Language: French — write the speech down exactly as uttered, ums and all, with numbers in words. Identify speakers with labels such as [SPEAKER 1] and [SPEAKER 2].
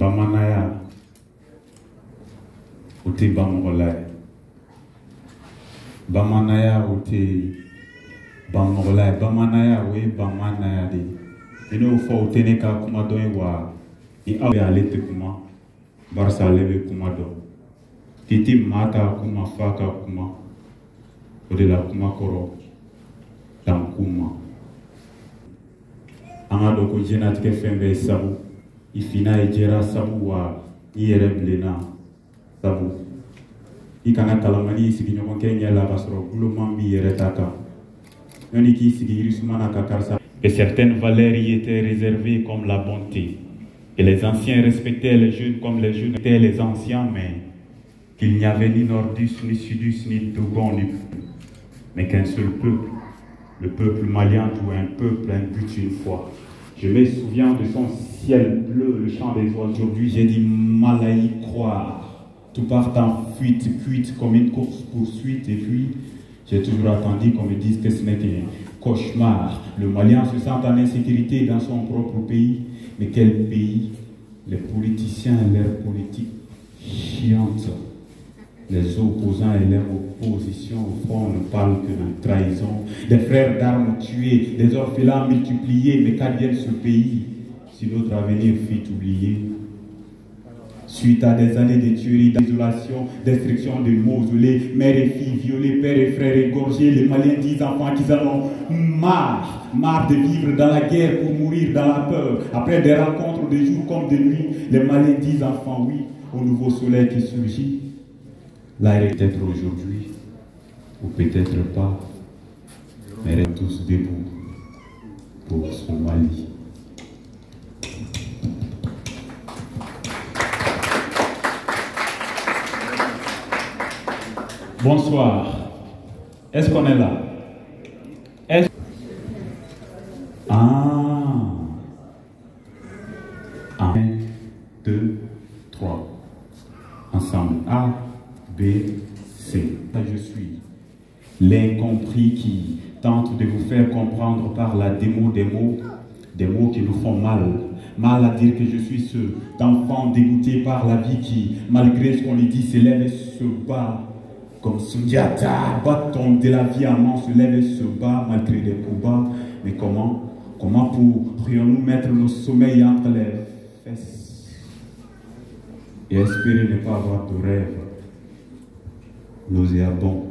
[SPEAKER 1] Bamanaya, Ote Bamorolai. Bamanaya, Ote Bamorolai. Bamanaya, oui, Bamanaya. Et nous, il faut tenir qu'à Kumado et Wa. Et à aller te Kuma. Barça leve Kumado. Titi Mata Kuma Faka Kuma. Odela Kuma Koro. Tankuma. Angado ko jena tike fembe sabu. Ifina ejera sabu wa iyere blena sabu. Ikana kalamani isigi nyoko kenya la basro glomambi yere taka. Yoni ki isigi irisumana kakarsa. Et certaines valeurs y étaient réservées comme la bonté. Et les anciens respectaient les jeunes comme les jeunes étaient les anciens, mais qu'il n'y avait ni nordus, ni sudus, ni togon, ni mais qu'un seul peuple, le peuple malien, ou un peuple, un but une fois. Je me souviens de son ciel bleu, le chant des oiseaux. Aujourd'hui, j'ai dit mal à y croire. Tout part en fuite, fuite comme une course-poursuite. Et puis, j'ai toujours attendu qu'on me dise que ce n'est qu'un cauchemar. Le Malien se sent en insécurité dans son propre pays. Mais quel pays? Les politiciens et leurs politiques chiantes. Les opposants et leurs oppositions au front ne parlent que de trahison. Des frères d'armes tués, des orphelins multipliés. Mais qu'advienne ce pays si notre avenir fut oublié? Suite à des années de tueries, d'isolation, destruction de mausolées, mères et filles violées, pères et frères égorgés, les Maliens disent enfants qu'ils en ont marre, marre de vivre dans la guerre pour mourir dans la peur. Après des rencontres de jour comme de nuit, les Maliens disent enfants oui au nouveau soleil qui surgit. Là, peut-être aujourd'hui, ou peut-être pas, mais restons tous debout pour ce Mali. Bonsoir. Est-ce qu'on est là? Est-ce... Ah. Un, deux, trois. Ensemble. A, B, C. Je suis l'incompris qui tente de vous faire comprendre par la démo des mots, des mots qui nous font mal. Mal à dire que je suis cet enfant dégoûté par la vie qui, malgré ce qu'on lui dit, s'élève et se bat. Comme Sundiata, bâton de la vie amant, se lève et se bat malgré des combats. Mais comment, comment pourrions-nous mettre nos sommeils entre les fesses et espérer ne pas avoir de rêve nauséabond?